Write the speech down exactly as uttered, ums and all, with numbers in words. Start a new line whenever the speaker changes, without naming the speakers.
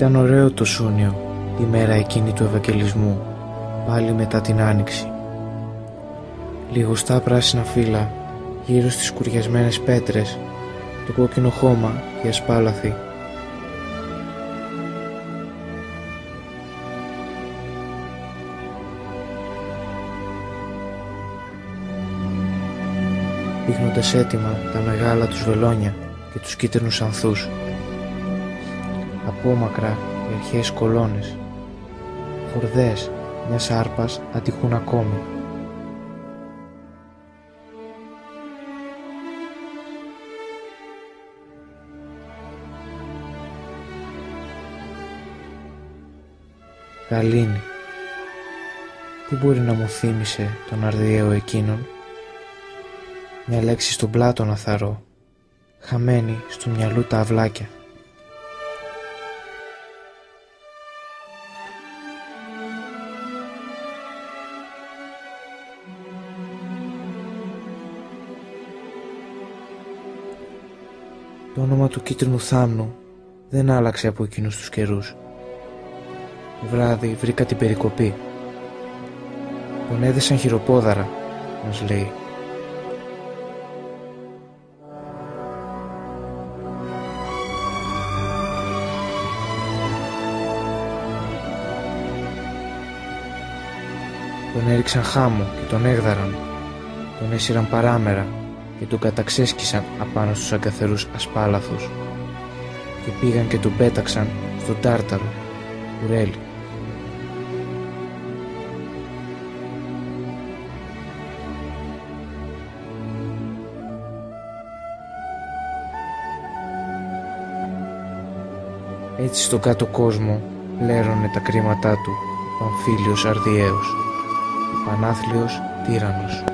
Ήταν ωραίο το Σούνιο, τη μέρα εκείνη του Ευαγγελισμού, πάλι μετά την Άνοιξη. Λιγοστά πράσινα φύλλα, γύρω στις σκουριασμένες πέτρες, το κόκκινο χώμα και η ασπάλαθη. Δείχνοντας έτοιμα τα μεγάλα τους βελόνια και τους κίτρινους ανθούς. Απόμακρα οι αρχαίες κολόνες, χορδές μιας άρπας αντιχούν ακόμη. Γαλήνη, τι μπορεί να μου θύμισε τον αρδιαίο εκείνον? Μια λέξη στον Πλάτωνα θαρώ, χαμένη στο μυαλού τα αυλάκια. Το όνομα του κίτρινου θάμνου δεν άλλαξε από εκείνους τους καιρούς. Το βράδυ βρήκα την περικοπή. Τον έδεσαν χειροπόδαρα, μας λέει. Τον έριξαν χάμω και τον έγδαραν. Τον έσυραν παράμερα και τον καταξέσκισαν απάνω στους αγκαθερούς ασπάλαθους και πήγαν και τον πέταξαν στον Τάρταρο, κουρέλι. Έτσι στον κάτω κόσμο πλέρωνε τα κρίματά του ο Παμφίλιος Αρδιαίος, ο Πανάθλιος τύραννος.